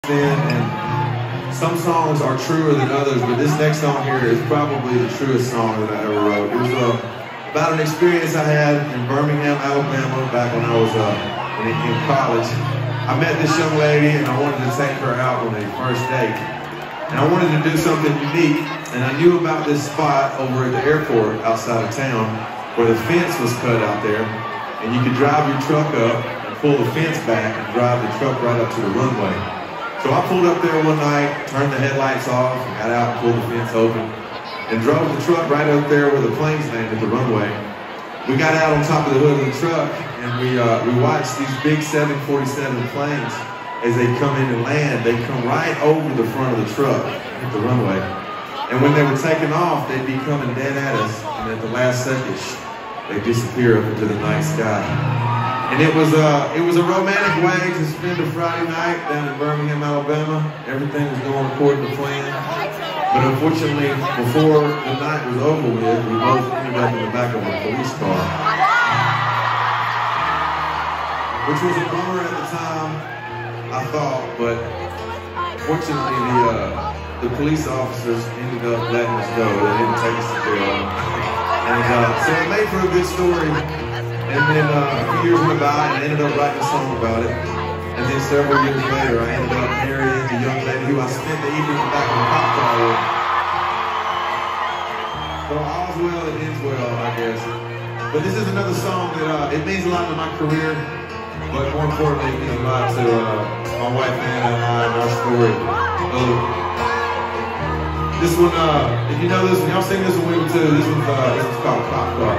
And some songs are truer than others, but this next song here is probably the truest song that I ever wrote. It was about an experience I had in Birmingham, Alabama, back when I was in college. I met this young lady and I wanted to take her out on a first date. And I wanted to do something unique, and I knew about this spot over at the airport outside of town where the fence was cut out there, and you could drive your truck up and pull the fence back and drive the truck right up to the runway. So I pulled up there one night, turned the headlights off, got out and pulled the fence open, and drove the truck right up there where the planes landed at the runway. We got out on top of the hood of the truck, and we watched these big 747 planes as they come in and land. They come right over the front of the truck at the runway. And when they were taking off, they'd be coming dead at us, and at the last second, they'd disappear up into the night sky. And it was a romantic way to spend a Friday night down in Birmingham, Alabama. Everything was going according to plan. But unfortunately, before the night was over with, we both ended up in the back of a police car. Which was a bummer at the time, I thought, but fortunately the police officers ended up letting us go. They didn't take us to jail. And so it made for a good story. And then a few years went by and I ended up writing a song about it. And then several years later, I ended up marrying the young lady who I spent the evening back in the cop car with. So all's well that ends well, I guess. But this is another song that it means a lot to my career, but more importantly, it means a lot to my wife Anna and I and our story. This one, if you know this one, y'all sing this one with me too. This one's called Cop Car.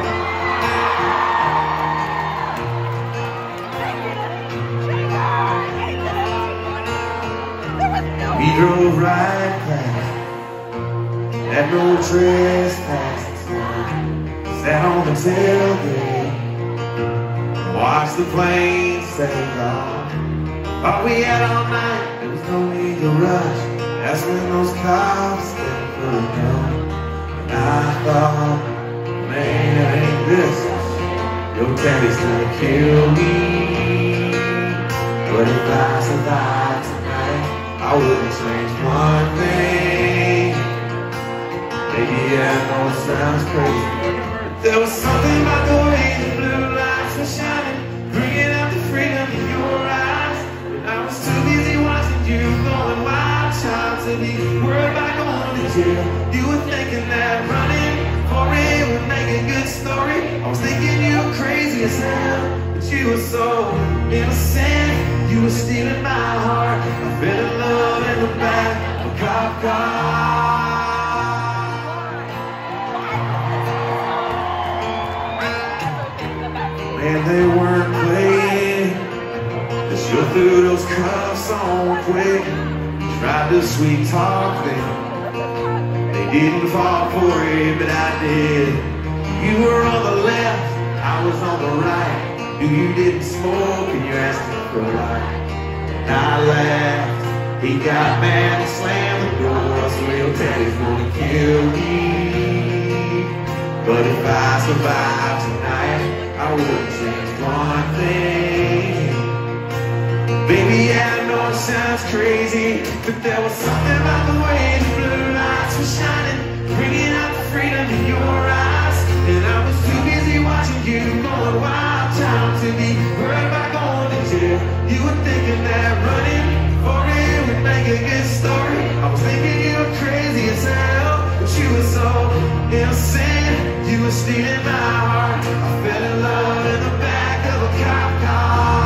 We drove right past, had no trespassing sign, sat on the tailgate, watched the planes sail off. Thought we had all night, there was no need to rush. That's when those cops stepped for the gun. And I thought, man, ain't this, your daddy's gonna kill me. But if I survive tonight, I wouldn't change one thing. Maybe I know it sounds crazy, but there was something about the way the blue lights were shining, bringing out the freedom in your eyes. And I was too busy watching you going wild, child, to be worried about going to jail. You were thinking that running for it would make a good story. I was thinking you were crazy as hell, but you were so innocent. You were stealing my heart. I fell in love in the back of a cop car. Man, they weren't playing. They sure threw those cuffs on quick. Tried to sweet talk them. They didn't fall for it, but I did. You were on the left, I was on the right. You didn't smoke and you asked me for a light. And I laughed. He got mad and slammed the door. So your daddy's gonna kill me. But if I survive tonight, I wouldn't change one thing. Baby, I know it sounds crazy, but there was something about the way the blue lights were shining, bringing out the freedom in your eyes. And I was too busy watching you going wild, time to be worried about going to jail. You were thinking that running for it would make a good story. I was thinking you were crazy as hell, but you were so innocent. You were stealing my heart. I fell in love in the back of a cop car.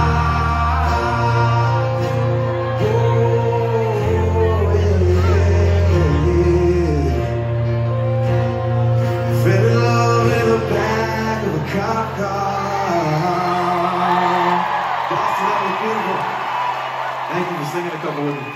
Cop car. Boston, that was beautiful. Thank you for singing a couple with me.